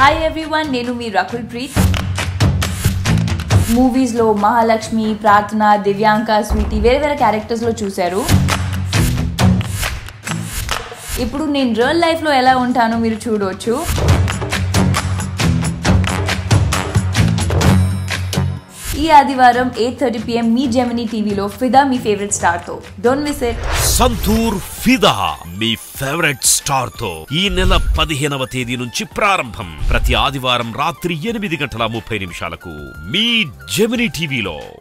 Hi everyone, nenu mee Rakul Preet. Movies lo Mahalakshmi, Prathna, Divyanka, Sweetie వేరే characters లో చూశారు. ఇప్పుడు నేను రియల్ లైఫ్ లో ఎలా ఉంటానో మీరు చూడొచ్చు. ఈ ఆదివారం 8:30 PM మీ Gemini టీవీలో ఫిదా మీ ఫేవరెట్ స్టార్ తో. Don't miss it. Santoor Fidaa మీ ఫేవరెట్ స్టార్ తో ఈ నెల 15వ తేదీ నుంచి ప్రారంభం. ప్రతి ఆదివారం రాత్రి 8:30 గంటల 30 నిమిషాలకు మీ Gemini టీవీలో.